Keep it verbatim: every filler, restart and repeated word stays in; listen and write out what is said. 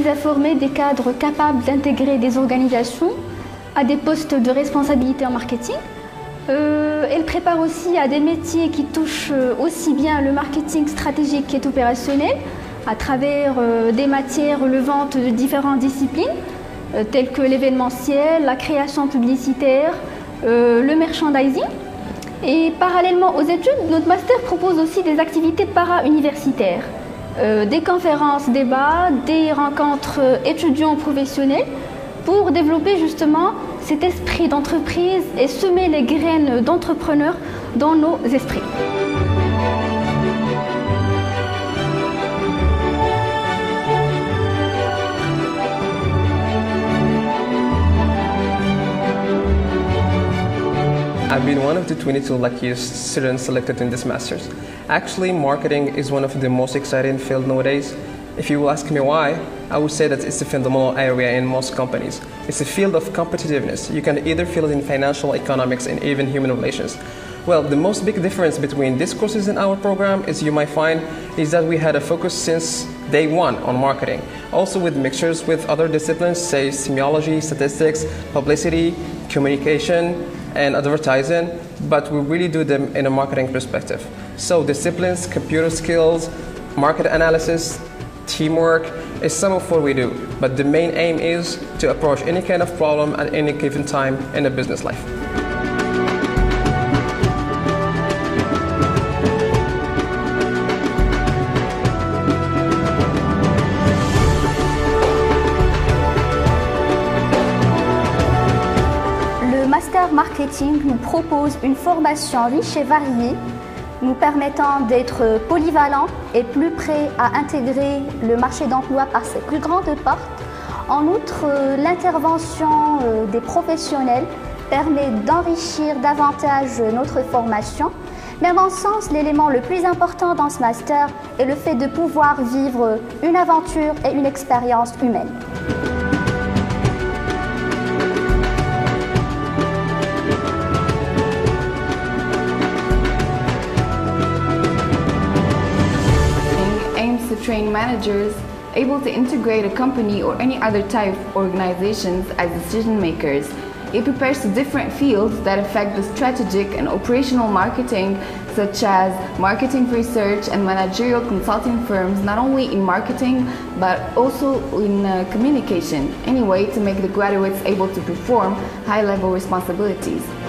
à former des cadres capables d'intégrer des organisations à des postes de responsabilité en marketing. Euh, elle prépare aussi à des métiers qui touchent aussi bien le marketing stratégique qu'opérationnel, à travers euh, des matières relevantes de différentes disciplines, euh, telles que l'événementiel, la création publicitaire, euh, le merchandising. Et parallèlement aux études, notre master propose aussi des activités para-universitaires, euh, des conférences, débats, des rencontres étudiants professionnels pour développer justement cet esprit d'entreprise et semer les graines d'entrepreneurs dans nos esprits. I've been one of the twenty-two luckiest students selected in this master's. Actually, marketing is one of the most exciting fields nowadays. If you will ask me why, I would say that it's a fundamental area in most companies. It's a field of competitiveness. You can either feel it in financial, economics, and even human relations. Well, the most big difference between these courses in our program is you might find is that we had a focus since day one on marketing. Also with mixtures with other disciplines, say semiology, statistics, publicity, communication, and advertising, but we really do them in a marketing perspective. So disciplines, computer skills, market analysis, teamwork is some of what we do, but the main aim is to approach any kind of problem at any given time in a business life. Le Master Marketing nous propose une formation riche et variée, nous permettant d'être polyvalents et plus prêts à intégrer le marché d'emploi par ses plus grandes portes. En outre, l'intervention des professionnels permet d'enrichir davantage notre formation. Mais à mon sens, l'élément le plus important dans ce master est le fait de pouvoir vivre une aventure et une expérience humaine. To train managers able to integrate a company or any other type of organizations as decision makers. It prepares to different fields that affect the strategic and operational marketing, such as marketing research and managerial consulting firms, not only in marketing but also in uh, communication, anyway to make the graduates able to perform high-level responsibilities.